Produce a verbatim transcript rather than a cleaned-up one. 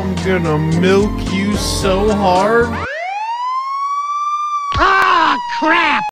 I'm gonna milk you so hard. Ah, crap!